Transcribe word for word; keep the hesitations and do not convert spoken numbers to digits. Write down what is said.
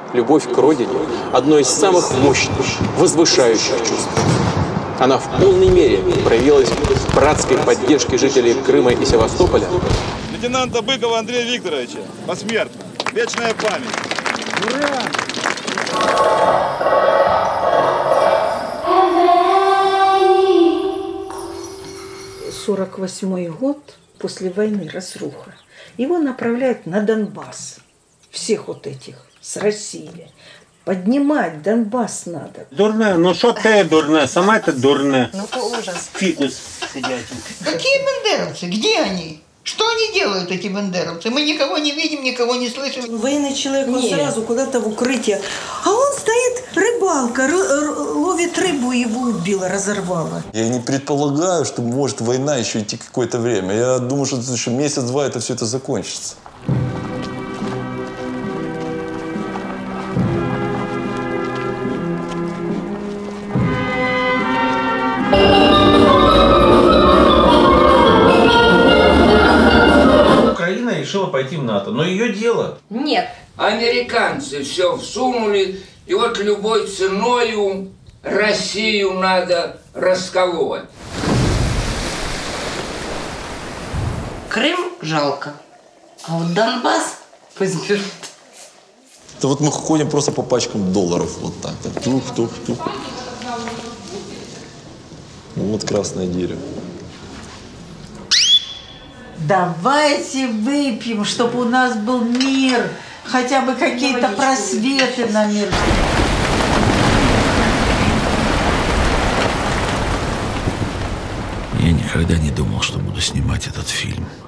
Любовь к родине – одно из самых мощных, возвышающих чувств. Она в полной мере проявилась в братской поддержке жителей Крыма и Севастополя. Лейтенанта Быкова Андрея Викторовича. Посмертно. Вечная память. Ура! сорок восьмой год, после войны, разруха. Его направляют на Донбасс. Всех вот этих с России. Поднимать Донбасс надо. Дурне, ну что ты дурне? Сама ты дурне. Ну это ужас. Фикус сидячий. Какие бандеровцы? Где они? Что они делают, эти бандеровцы? Мы никого не видим, никого не слышим. Военный человек, он сразу куда-то в укрытие. А он стоит, рыбалка, ловит рыбу, его убила, разорвала. Я не предполагаю, что может война еще идти какое-то время. Я думаю, что еще месяц-два это все это закончится. Украина решила пойти в НАТО, но ее дело. Нет. Американцы все всунули, и вот любой ценою Россию надо расколоть. Крым жалко, а вот Донбасс пусть берут. Это вот мы ходим просто по пачкам долларов. Вот так. Тух-тух-тух. Вот красное дерево. Давайте выпьем, чтобы у нас был мир, хотя бы какие-то просветы на мир. Я никогда не думал, что буду снимать этот фильм.